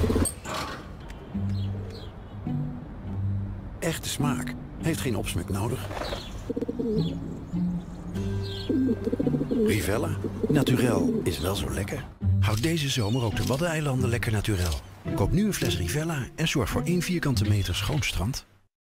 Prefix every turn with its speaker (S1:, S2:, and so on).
S1: Echte smaak heeft geen opsmuk nodig. Rivella. Naturel is wel zo lekker. Houd deze zomer ook de Waddeneilanden lekker naturel. Koop nu een fles Rivella en zorg voor 1 vierkante meter schoon strand.